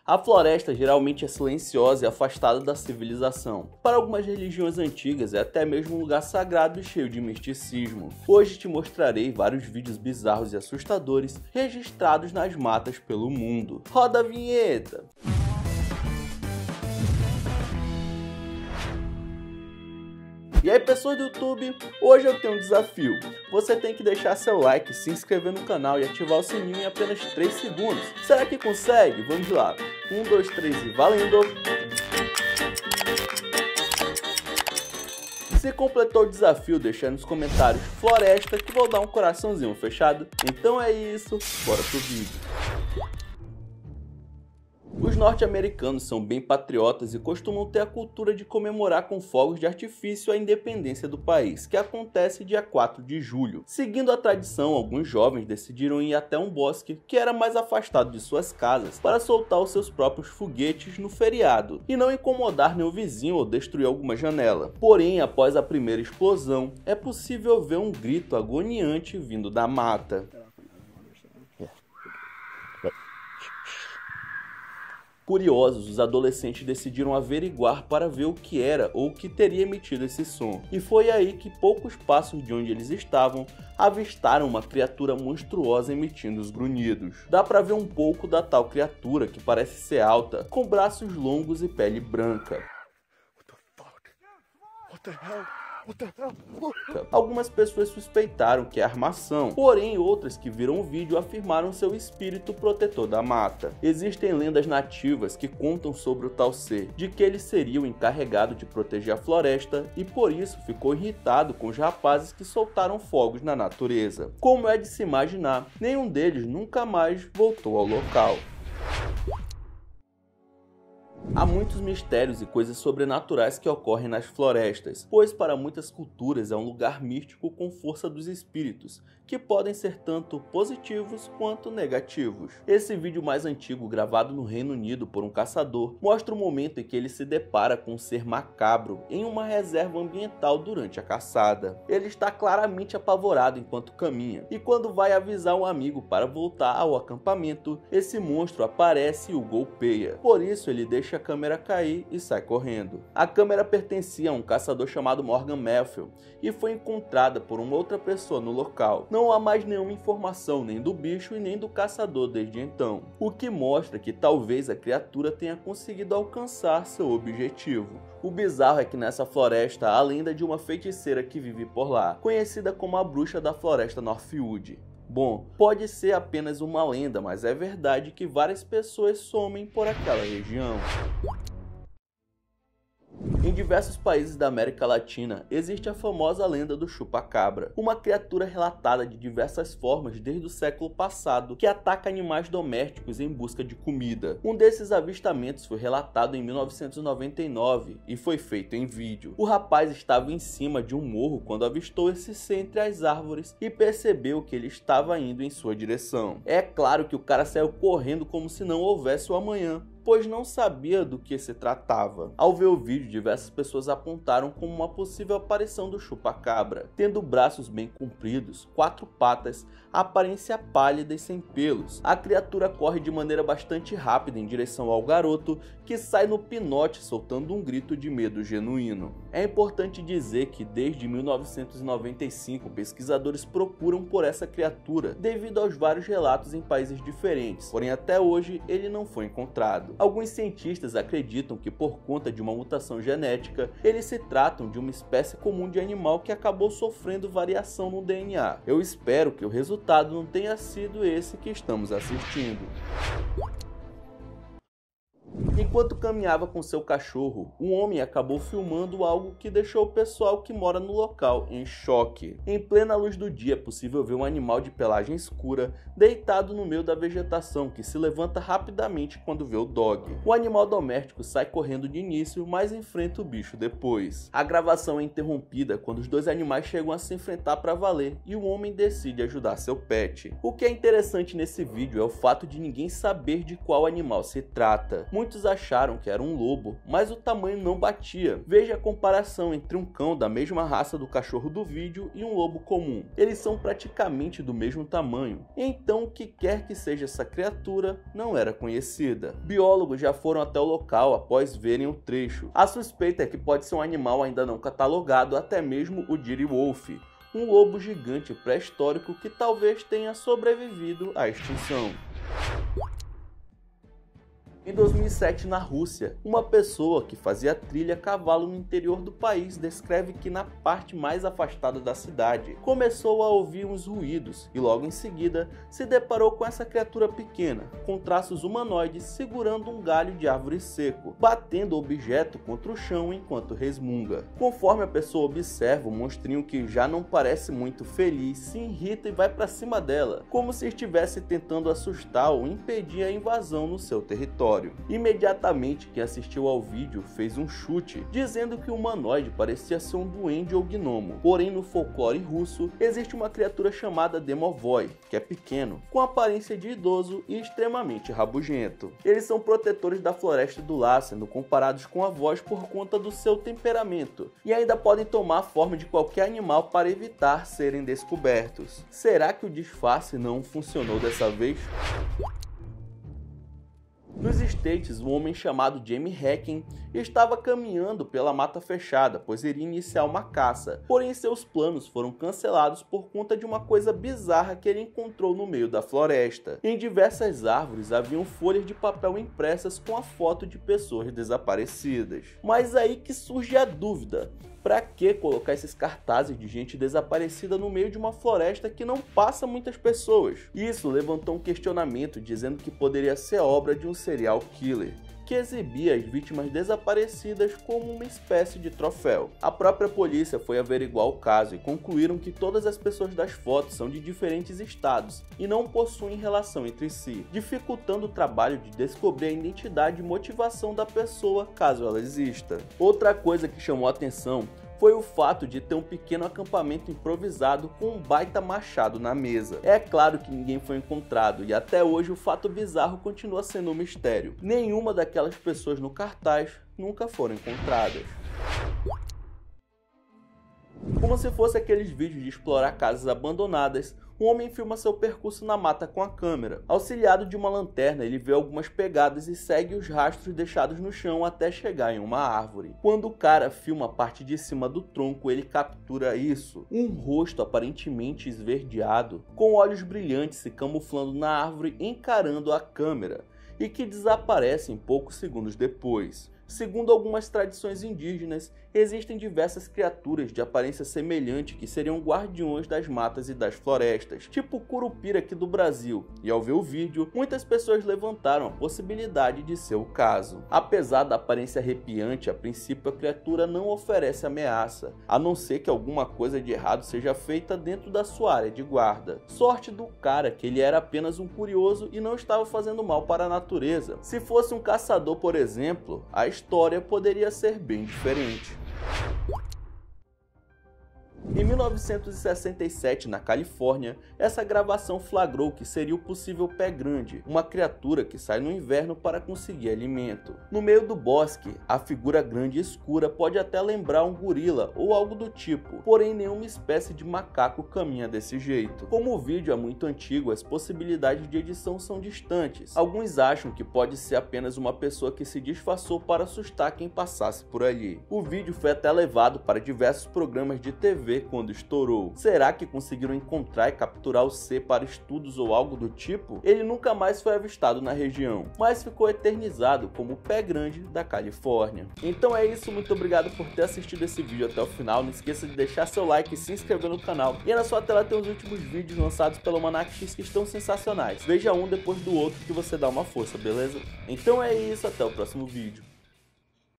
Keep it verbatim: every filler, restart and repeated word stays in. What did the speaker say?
A floresta geralmente é silenciosa e afastada da civilização. Para algumas religiões antigas é até mesmo um lugar sagrado e cheio de misticismo. Hoje te mostrarei vários vídeos bizarros e assustadores registrados nas matas pelo mundo. Roda a vinheta! E aí pessoas do YouTube, hoje eu tenho um desafio. Você tem que deixar seu like, se inscrever no canal e ativar o sininho em apenas três segundos. Será que consegue? Vamos lá. um, dois, três e valendo! Se completou o desafio, deixa aí nos comentários floresta que vou dar um coraçãozinho, fechado? Então é isso, bora pro vídeo. Os norte-americanos são bem patriotas e costumam ter a cultura de comemorar com fogos de artifício a independência do país, que acontece dia quatro de julho. Seguindo a tradição, alguns jovens decidiram ir até um bosque que era mais afastado de suas casas para soltar os seus próprios foguetes no feriado e não incomodar nenhum vizinho ou destruir alguma janela. Porém, após a primeira explosão, é possível ver um grito agoniante vindo da mata. Curiosos, os adolescentes decidiram averiguar para ver o que era ou o que teria emitido esse som. E foi aí que, poucos passos de onde eles estavam, avistaram uma criatura monstruosa emitindo os grunhidos. Dá para ver um pouco da tal criatura, que parece ser alta, com braços longos e pele branca. What the fuck? What the hell? Algumas pessoas suspeitaram que é armação, porém outras que viram o vídeo afirmaram ser o espírito protetor da mata. Existem lendas nativas que contam sobre o tal ser, de que ele seria o encarregado de proteger a floresta e por isso ficou irritado com os rapazes que soltaram fogos na natureza. Como é de se imaginar, nenhum deles nunca mais voltou ao local. Há muitos mistérios e coisas sobrenaturais que ocorrem nas florestas, pois para muitas culturas é um lugar místico com força dos espíritos, que podem ser tanto positivos quanto negativos. Esse vídeo mais antigo, gravado no Reino Unido por um caçador, mostra o momento em que ele se depara com um ser macabro em uma reserva ambiental durante a caçada. Ele está claramente apavorado enquanto caminha, e quando vai avisar um amigo para voltar ao acampamento, esse monstro aparece e o golpeia. Por isso ele deixa a câmera cair e sai correndo. A câmera pertencia a um caçador chamado Morgan Matthew e foi encontrada por uma outra pessoa no local. Não há mais nenhuma informação nem do bicho e nem do caçador desde então, o que mostra que talvez a criatura tenha conseguido alcançar seu objetivo. O bizarro é que nessa floresta há a lenda de uma feiticeira que vive por lá, conhecida como a bruxa da floresta Northwood. Bom, pode ser apenas uma lenda, mas é verdade que várias pessoas somem por aquela região. Em diversos países da América Latina, existe a famosa lenda do chupa-cabra, uma criatura relatada de diversas formas desde o século passado que ataca animais domésticos em busca de comida. Um desses avistamentos foi relatado em mil novecentos e noventa e nove e foi feito em vídeo. O rapaz estava em cima de um morro quando avistou esse ser entre as árvores e percebeu que ele estava indo em sua direção. É claro que o cara saiu correndo como se não houvesse o amanhã, pois não sabia do que se tratava. Ao ver o vídeo, diversas pessoas apontaram como uma possível aparição do chupa-cabra, tendo braços bem compridos, quatro patas, aparência pálida e sem pelos. A criatura corre de maneira bastante rápida em direção ao garoto, que sai no pinote soltando um grito de medo genuíno. É importante dizer que desde mil novecentos e noventa e cinco pesquisadores procuram por essa criatura, devido aos vários relatos em países diferentes, porém até hoje ele não foi encontrado. Alguns cientistas acreditam que por conta de uma mutação genética, eles se tratam de uma espécie comum de animal que acabou sofrendo variação no D N A. Eu espero que o resultado não tenha sido esse que estamos assistindo. Enquanto caminhava com seu cachorro, um homem acabou filmando algo que deixou o pessoal que mora no local em choque. Em plena luz do dia é possível ver um animal de pelagem escura deitado no meio da vegetação que se levanta rapidamente quando vê o dog. O animal doméstico sai correndo de início, mas enfrenta o bicho depois. A gravação é interrompida quando os dois animais chegam a se enfrentar para valer e o homem decide ajudar seu pet. O que é interessante nesse vídeo é o fato de ninguém saber de qual animal se trata. Muitos acharam que era um lobo, mas o tamanho não batia. Veja a comparação entre um cão da mesma raça do cachorro do vídeo e um lobo comum. Eles são praticamente do mesmo tamanho. Então, o que quer que seja essa criatura não era conhecida. Biólogos já foram até o local após verem o trecho. A suspeita é que pode ser um animal ainda não catalogado, até mesmo o direwolf, um lobo gigante pré-histórico que talvez tenha sobrevivido à extinção. Em dois mil e sete, na Rússia, uma pessoa que fazia trilha a cavalo no interior do país descreve que na parte mais afastada da cidade começou a ouvir uns ruídos e logo em seguida se deparou com essa criatura pequena, com traços humanoides segurando um galho de árvore seco, batendo o objeto contra o chão enquanto resmunga. Conforme a pessoa observa, o monstrinho, que já não parece muito feliz, se irrita e vai para cima dela, como se estivesse tentando assustar ou impedir a invasão no seu território. Imediatamente, quem assistiu ao vídeo fez um chute, dizendo que o humanoide parecia ser um duende ou gnomo. Porém, no folclore russo, existe uma criatura chamada Domovoi, que é pequeno, com aparência de idoso e extremamente rabugento. Eles são protetores da floresta do lar, sendo comparados com avós por conta do seu temperamento, e ainda podem tomar a forma de qualquer animal para evitar serem descobertos. Será que o disfarce não funcionou dessa vez? Nos States, um homem chamado Jamie Hacken estava caminhando pela mata fechada, pois iria iniciar uma caça, porém seus planos foram cancelados por conta de uma coisa bizarra que ele encontrou no meio da floresta. Em diversas árvores haviam folhas de papel impressas com a foto de pessoas desaparecidas. Mas aí que surge a dúvida. Pra que colocar esses cartazes de gente desaparecida no meio de uma floresta que não passa muitas pessoas? Isso levantou um questionamento dizendo que poderia ser obra de um serial killer, que exibia as vítimas desaparecidas como uma espécie de troféu. A própria polícia foi averiguar o caso e concluíram que todas as pessoas das fotos são de diferentes estados e não possuem relação entre si, dificultando o trabalho de descobrir a identidade e motivação da pessoa caso ela exista. Outra coisa que chamou a atenção foi o fato de ter um pequeno acampamento improvisado com um baita machado na mesa. É claro que ninguém foi encontrado e até hoje o fato bizarro continua sendo um mistério. Nenhuma daquelas pessoas no cartaz nunca foram encontradas. Como se fosse aqueles vídeos de explorar casas abandonadas, um homem filma seu percurso na mata com a câmera. Auxiliado de uma lanterna, ele vê algumas pegadas e segue os rastros deixados no chão até chegar em uma árvore. Quando o cara filma a parte de cima do tronco, ele captura isso: um rosto aparentemente esverdeado, com olhos brilhantes se camuflando na árvore encarando a câmera, e que desaparece em poucos segundos depois. Segundo algumas tradições indígenas, existem diversas criaturas de aparência semelhante que seriam guardiões das matas e das florestas, tipo o Curupira aqui do Brasil, e ao ver o vídeo, muitas pessoas levantaram a possibilidade de ser o caso. Apesar da aparência arrepiante, a princípio a criatura não oferece ameaça, a não ser que alguma coisa de errado seja feita dentro da sua área de guarda. Sorte do cara que ele era apenas um curioso e não estava fazendo mal para a natureza. Se fosse um caçador, por exemplo, a história poderia ser bem diferente. Em mil novecentos e sessenta e sete, na Califórnia, essa gravação flagrou que seria o possível pé grande, uma criatura que sai no inverno para conseguir alimento. No meio do bosque, a figura grande e escura pode até lembrar um gorila ou algo do tipo, porém nenhuma espécie de macaco caminha desse jeito. Como o vídeo é muito antigo, as possibilidades de edição são distantes. Alguns acham que pode ser apenas uma pessoa que se disfarçou para assustar quem passasse por ali. O vídeo foi até levado para diversos programas de T V quando estourou. Será que conseguiram encontrar e capturar o ser para estudos ou algo do tipo? Ele nunca mais foi avistado na região, mas ficou eternizado como o pé grande da Califórnia. Então é isso, muito obrigado por ter assistido esse vídeo até o final. Não esqueça de deixar seu like e se inscrever no canal. E na sua tela tem os últimos vídeos lançados pelo Almanac X que estão sensacionais. Veja um depois do outro que você dá uma força, beleza? Então é isso, até o próximo vídeo.